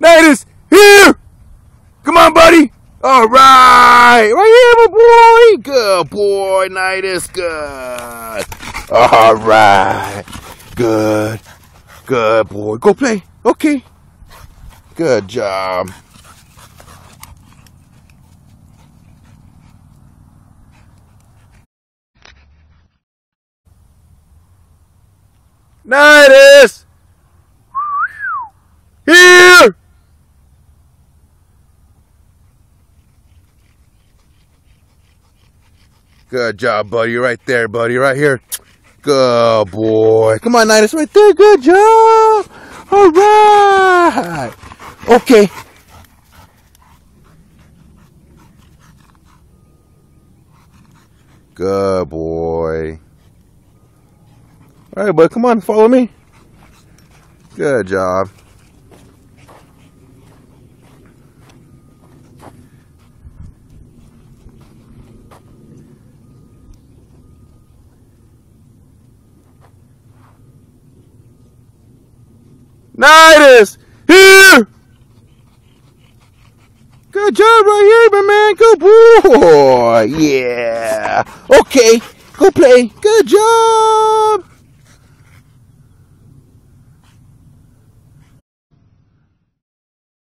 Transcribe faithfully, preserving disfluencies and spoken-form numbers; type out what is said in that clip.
Nidus, here! Come on, buddy! Alright! Right here, my boy! Good boy, Nidus, good! Alright! Good. Good boy. Go play. Okay. Good job. Nidus! Here! Good job, buddy. Right there, buddy. Right here. Good boy. Come on, Nidus. Right there. Good job. All right. Okay. Good boy. All right, bud. Come on. Follow me. Good job. Nidus! Here! Good job right here, my man. Good boy. Yeah. Okay. Go play. Good job.